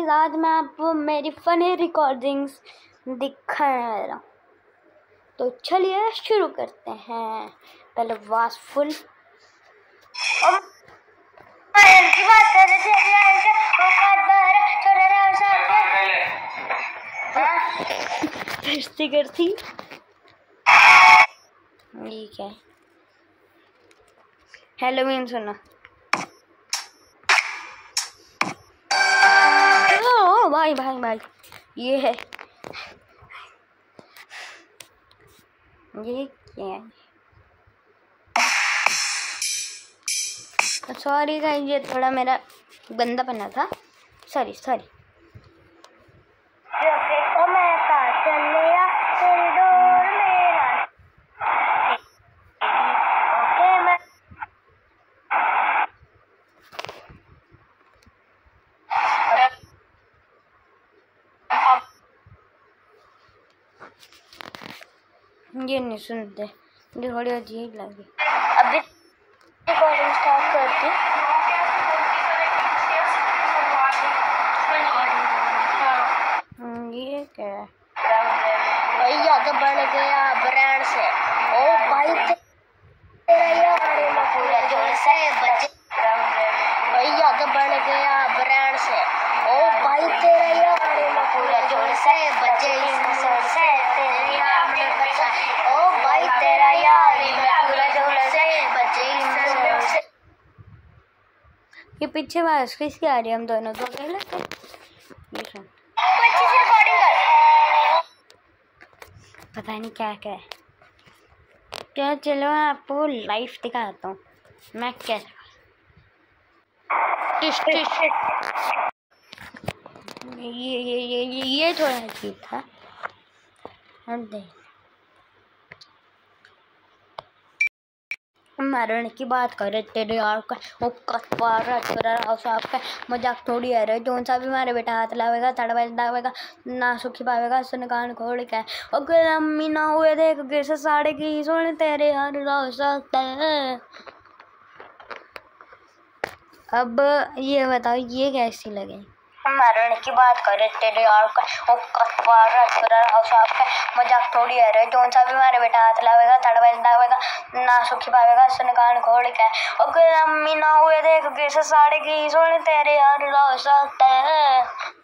Guys, आज मैं आपको मेरी फनी रिकॉर्डिंग्स दिखाने वाला हूँ। तो चलिए शुरू करते हैं। पहले वास फुल स्टिकर थी। ये क्या है? हेलोवीन सुना। ओ भाई भाई भाई, ये है, ये क्या है? सॉरी गाइस, ये थोड़ा मेरा गंदा पन्ना था। सॉरी। ये नहीं सुनते, ये थोड़ी अजीब लगी। अभी रिकॉर्डिंग स्टार्ट करती। ये क्या है? भाई आगे बढ़ गया ब्रांड से। ओ भाई तेरा यार पूरा जोर से बचे। भाई आगे बढ़ गया ब्रांड से। ओ भाई तेरा यार पूरा जोर से बचे इस जोर से तेरे यार में बचा। ओ भाई तेरा यार पूरा जोर से बचे इस जोर से। ये पीछे आवाज किसकी आ रही है? हम दोनों तो अकेले थे। ये सुन, पता नहीं क्या है। क्या, चलो मैं आपको लाइव दिखाता हूँ मैं क्या। ये थोड़ा अजीब था। अब देख, मारने की बात करे तेरे यार का वो आपका मजाक थोड़ी है रे। जोन सा भी मारे बेटा हाथ लावेगा, तड़वाएगा ना सुखी पावेगा, सुन कान खोल के। अगर अम्मी ना हुए देख कैसे साड़े की सोने तेरे यार रह सकते हैं। अब ये बताओ, ये कैसी लगे? मारने की बात करे तेरे यार का वो आपका मजाक थोड़ी है रे। जोन सा भी मारे बेटा हाथ लावेगा, तड़वाएगा ना सुखी पावेगा, सुन कान खोल के। अगर अम्मी ना हुए देख कैसे साड़े की सोने तेरे यार रह सकते हैं।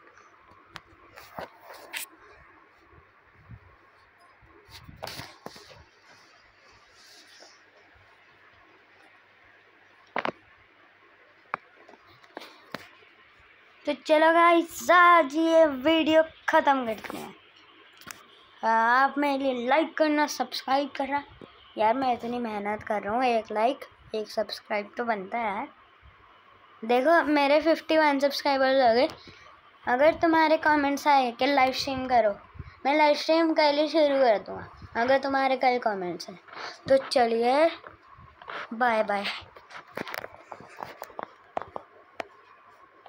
तो चलो गाइस, आज ये वीडियो ख़त्म करते हैं। आप मेरे लिए लाइक करना, सब्सक्राइब करना। यार मैं इतनी मेहनत कर रहा हूँ, एक लाइक एक सब्सक्राइब तो बनता है यार। देखो मेरे 51 सब्सक्राइबर्स हो गए। अगर तुम्हारे कमेंट्स आए कि लाइव स्ट्रीम करो, मैं लाइव स्ट्रीम कल ही शुरू कर दूँगा अगर तुम्हारे कल कमेंट्स हैं। तो चलिए, बाय बाय।